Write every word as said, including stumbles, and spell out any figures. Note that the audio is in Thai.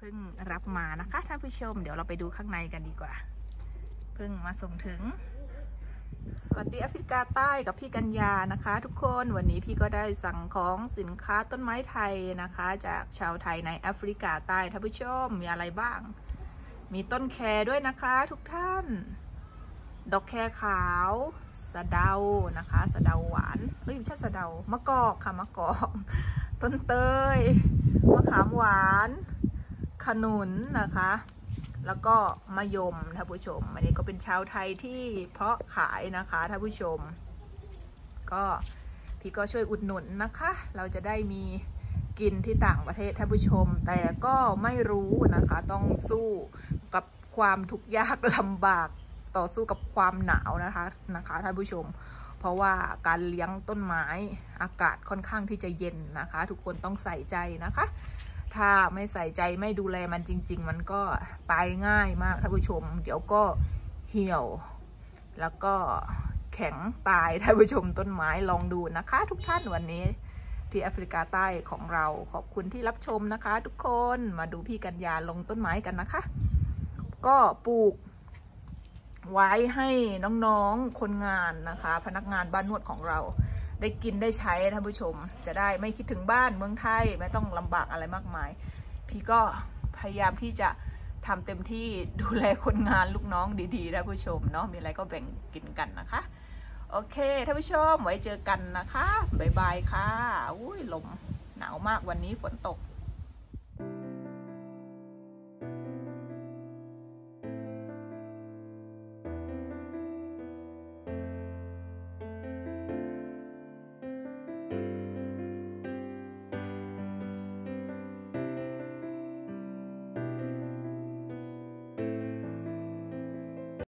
พิ่งรับมานะคะท่านผู้ชมเดี๋ยวเราไปดูข้างในกันดีกว่าเพิ่งมาส่งถึงสวัสดีแอฟริกาใต้กับพี่กัญญานะคะทุกคนวันนี้พี่ก็ได้สั่งของสินค้าต้นไม้ไทยนะคะจากชาวไทยในแอฟริกาใต้ท่านผู้ชมมีอะไรบ้างมีต้นแคด้วยนะคะทุกท่านดอกแคขาวสะเดานะคะสะเดาหวานเอ้ยไม่ใช่สะเดามะกอกค่ะมะกอกต้นเตยมะขามหวานขนุนนะคะแล้วก็มะยมท่านผู้ชมอันนี้ก็เป็นชาวไทยที่เพาะขายนะคะท่านผู้ชมก็พี่ก็ช่วยอุดหนุนนะคะเราจะได้มีกินที่ต่างประเทศท่านผู้ชมแต่ก็ไม่รู้นะคะต้องสู้กับความทุกข์ยากลำบากต่อสู้กับความหนาวนะคะนะคะท่านผู้ชมเพราะว่าการเลี้ยงต้นไม้อากาศค่อนข้างที่จะเย็นนะคะทุกคนต้องใส่ใจนะคะถ้าไม่ใส่ใจไม่ดูแลมันจริงๆมันก็ตายง่ายมากท่านผู้ชมเดี๋ยวก็เหี่ยวแล้วก็แข็งตายท่านผู้ชมต้นไม้ลองดูนะคะทุกท่านวันนี้ที่แอฟริกาใต้ของเราขอบคุณที่รับชมนะคะทุกคนมาดูพี่กัญญาลงต้นไม้กันนะคะก็ปลูกไว้ให้น้องๆคนงานนะคะพนักงานบ้านนวดของเราได้กินได้ใช้ท่านผู้ชมจะได้ไม่คิดถึงบ้านเมืองไทยไม่ต้องลำบากอะไรมากมายพี่ก็พยายามที่จะทำเต็มที่ดูแลคนงานลูกน้องดีๆท่านผู้ชมเนาะมีอะไรก็แบ่งกินกันนะคะโอเคท่านผู้ชมไว้เจอกันนะคะบ๊ายบายค่ะอุ้ยลมหนาวมากวันนี้ฝนตก